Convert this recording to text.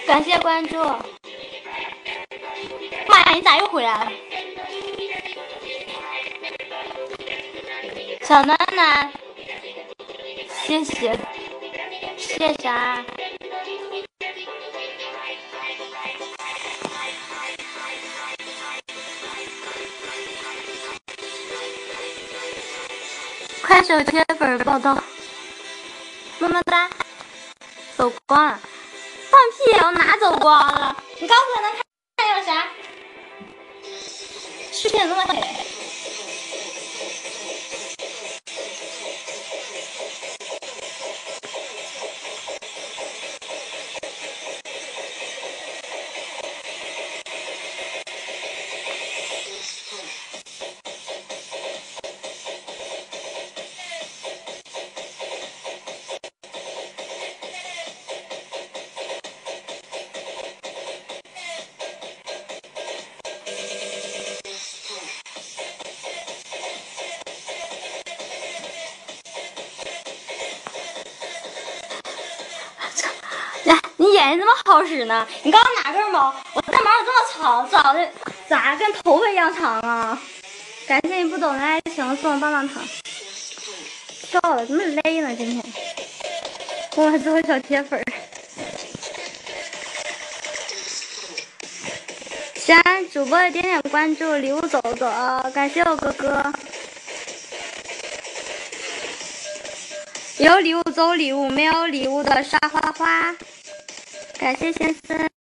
感谢关注。妈呀，你咋又回来了？小楠楠，谢谢。谢啥？快手贴粉报道，么么哒。走光了，放屁！我哪走光了？你告诉我能看有啥？视频这么黑。你眼睛这么好使呢？你刚刚哪根毛？我的毛有这么长，长的咋跟头发一样长啊？感谢你不懂的爱情送我棒棒糖。笑了，怎么累呢？今天我最后小铁粉儿。喜欢主播的点点关注，礼物走走，感谢我哥哥。有礼物走礼物，没有礼物的刷花花。感谢先生。